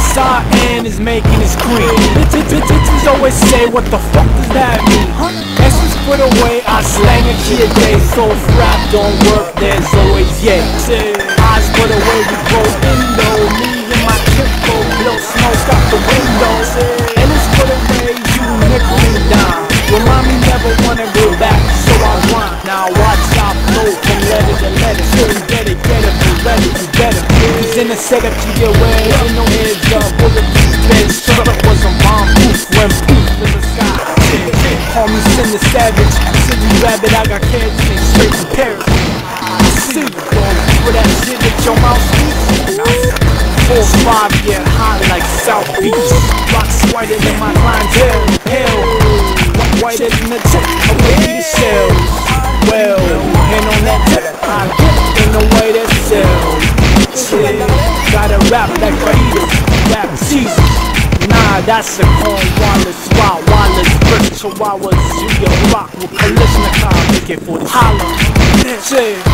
side and is making his cream. Bitches always say, what the fuck does that mean? Essence for the way I slang a key a day. So if rap don't work, there's always yay. Eyes for the way we go indo. Me and my tempo blow smoke out the window. And it's for the way you nickel and dime. Remind me never wanna go back, so I rhyme. Now watch I flow from letter to letter. So you better get it, be ready, you better. Cause in the setup you get wet, ain't no heads up. Bulletproof bed, shut up was a bomb proof. When poof in the sky. Call me Sin the Savage, City Rabbit, I got kids, they straight from Paris. I see you, dog, for that shit that your mouth speaks. 4-5 get hot like South Beach. Rocks whiter than my lines, hell. Whiter than the tip of the beat shells. Well, and on that tip, I get in the way that sells. Yeah, gotta rap like Faridas, rap Jesus. Nah, that's a Cornwallis, Wild Wallace, first Chihuahuas. You get rock with Kalishnikov, AK-40 holla. Yeah.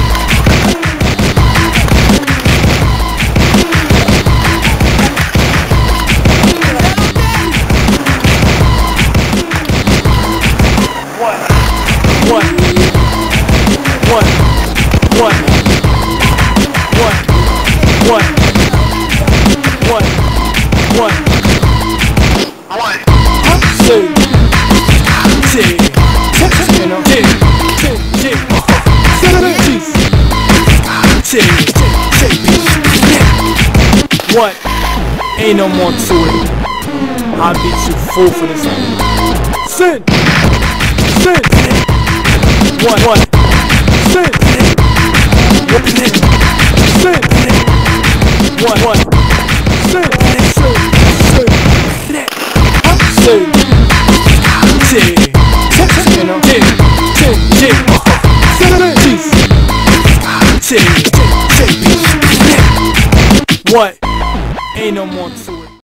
What? Ain't no more to it. I'll beat you full for this one. Sin! Sin! What? Sin! Sin! What? Sin! What? Ain't no more to it.